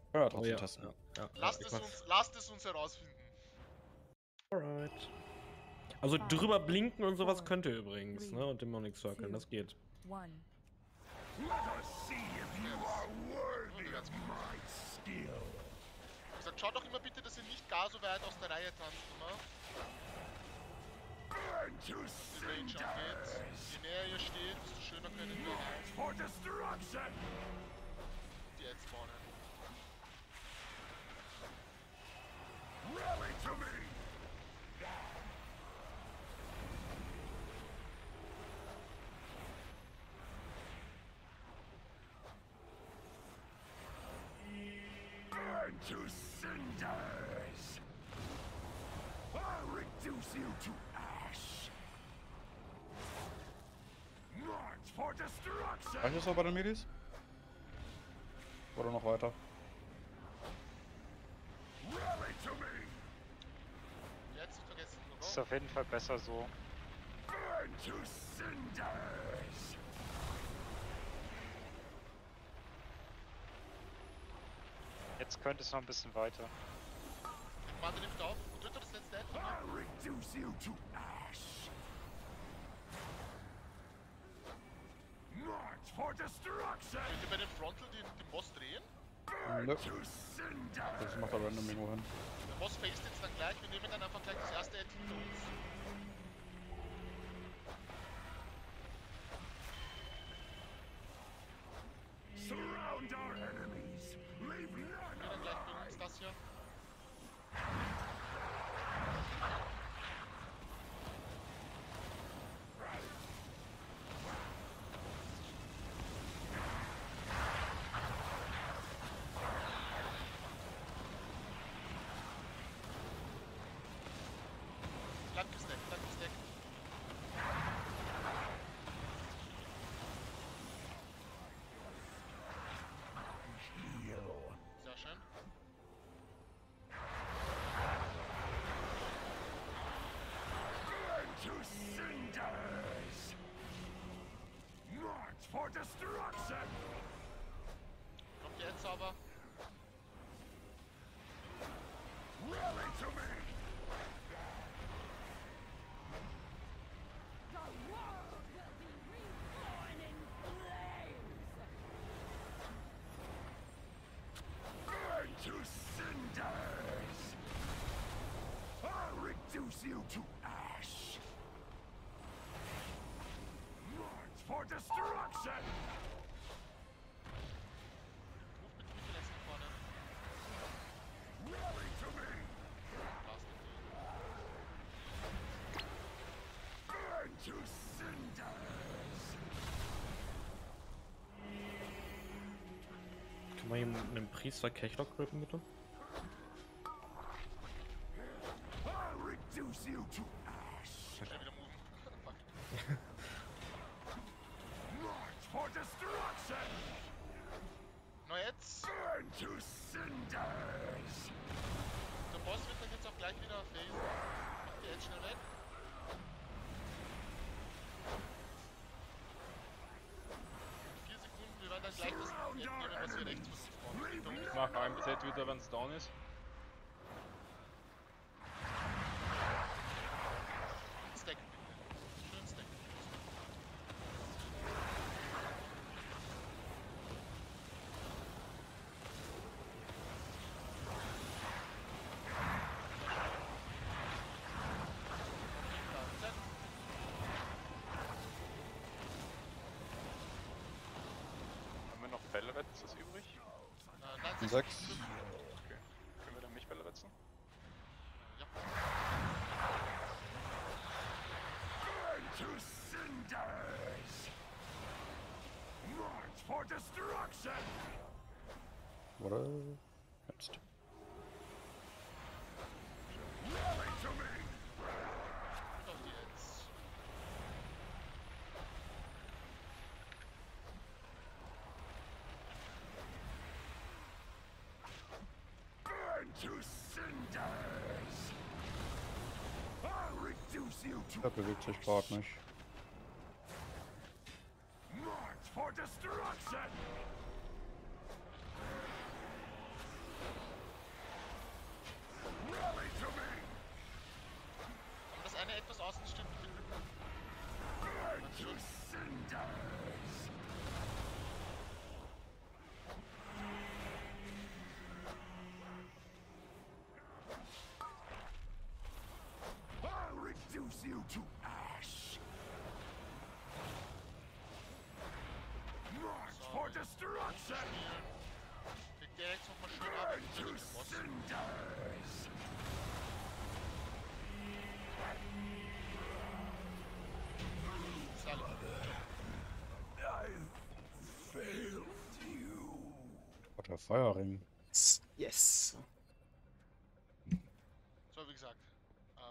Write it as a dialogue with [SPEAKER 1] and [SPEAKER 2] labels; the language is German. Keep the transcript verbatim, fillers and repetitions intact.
[SPEAKER 1] Ja,
[SPEAKER 2] Oh
[SPEAKER 1] trotzdem
[SPEAKER 2] ja.
[SPEAKER 1] testen.
[SPEAKER 2] Ja, ja,
[SPEAKER 3] Lasst,
[SPEAKER 2] ja,
[SPEAKER 3] es
[SPEAKER 2] ich
[SPEAKER 3] uns, lasst es uns herausfinden.
[SPEAKER 2] Alright. Also drüber blinken und sowas könnt ihr übrigens, ne? Und Demonic Circle, das geht.
[SPEAKER 4] One.
[SPEAKER 5] Let us see if you are worthy of my skill.
[SPEAKER 3] Wie gesagt, schaut doch immer bitte, dass ihr nicht gar so weit aus der Reihe tanzt, immer.
[SPEAKER 5] Burn to
[SPEAKER 3] Die Range angeht.
[SPEAKER 5] cinders.
[SPEAKER 3] Je näher ihr steht, desto schöner können wir heilen.
[SPEAKER 5] For destruction.
[SPEAKER 3] Die jetzt spawnen.
[SPEAKER 5] Rally to me. Burn to cinders. I'll reduce you to ash. March for destruction.
[SPEAKER 1] Reicht das so bei den Medis? Oder noch weiter?
[SPEAKER 5] Rally to me.
[SPEAKER 3] Jetzt nicht vergessen,
[SPEAKER 6] Ist
[SPEAKER 3] oder?
[SPEAKER 6] auf jeden Fall besser so.
[SPEAKER 5] Burn to cinders.
[SPEAKER 6] Jetzt könnte es noch ein bisschen weiter.
[SPEAKER 3] Warte, nimmt auf. Und dritter das letzte Ad.
[SPEAKER 5] I'll reduce you to ash. March for destruction.
[SPEAKER 3] Könnt ihr bei dem Frontal den, den Boss drehen?
[SPEAKER 5] Burn
[SPEAKER 1] Nö.
[SPEAKER 5] to
[SPEAKER 1] Das
[SPEAKER 5] cinders.
[SPEAKER 1] macht er random irgendwo hin.
[SPEAKER 3] Der Boss faced jetzt dann gleich. Wir nehmen dann einfach gleich das erste Ad hinter uns.
[SPEAKER 5] Surround our enemies. Leave none
[SPEAKER 3] Wir dann gleich bei uns
[SPEAKER 5] alive.
[SPEAKER 3] das hier. Bleibt gesteckt, bleibt gesteckt.
[SPEAKER 5] Heal.
[SPEAKER 3] Sehr schön.
[SPEAKER 5] Burn to cinders. March for destruction.
[SPEAKER 3] Kommt ihr jetzt aber?
[SPEAKER 5] Rally to me.
[SPEAKER 4] The world will be reborn in flames!
[SPEAKER 5] Burn to cinders! I'll reduce you to ash! March for destruction!
[SPEAKER 3] Move mit Mitte jetzt nach vorne.
[SPEAKER 5] Rally to me!
[SPEAKER 3] Last
[SPEAKER 5] Burn to cinders!
[SPEAKER 2] Kann man hier mit einem Priester Kechler grippen, bitte?
[SPEAKER 5] I'll reduce you to ash!
[SPEAKER 3] Schnell wieder moven. Fuck.
[SPEAKER 5] March for destruction!
[SPEAKER 3] Na jetzt.
[SPEAKER 5] Burn to cinders!
[SPEAKER 3] Der Boss wird dann jetzt auch gleich wieder phasen. Macht ihr jetzt schnell weg. Vier Sekunden, wir werden dann gleich das
[SPEAKER 5] Surround
[SPEAKER 3] Ad
[SPEAKER 5] our
[SPEAKER 3] nehmen, was wir rechts
[SPEAKER 5] enemies!
[SPEAKER 3] von uns
[SPEAKER 5] Leave
[SPEAKER 3] spawnen.
[SPEAKER 5] none
[SPEAKER 7] Mach ein
[SPEAKER 5] alive.
[SPEAKER 7] Set wieder, wenn es down ist.
[SPEAKER 3] Stack bitte. Schön stack. Dann
[SPEAKER 7] Haben wir noch Bellretzes übrig?
[SPEAKER 3] Äh, nein,
[SPEAKER 1] Ein
[SPEAKER 3] sechs.
[SPEAKER 1] sechs.
[SPEAKER 7] Okay. Können wir dann mich Bellretzen?
[SPEAKER 3] Ja.
[SPEAKER 5] Burn to cinders! March for destruction!
[SPEAKER 1] Oder? Jetzt.
[SPEAKER 5] Rally to me!
[SPEAKER 3] Und auf die jetzt.
[SPEAKER 5] Burn to cinders! I'll reduce you to
[SPEAKER 1] Er bewegt sich gerade nicht.
[SPEAKER 5] March for destruction! to ash. March for destruction.
[SPEAKER 3] Spielen. Kriegt der jetzt nochmal schön ab.
[SPEAKER 5] Burn
[SPEAKER 3] Ich
[SPEAKER 5] to
[SPEAKER 3] bin den Boss.
[SPEAKER 5] cinders.
[SPEAKER 3] Salle.
[SPEAKER 5] I failed you.
[SPEAKER 1] What a firing.
[SPEAKER 8] Yes.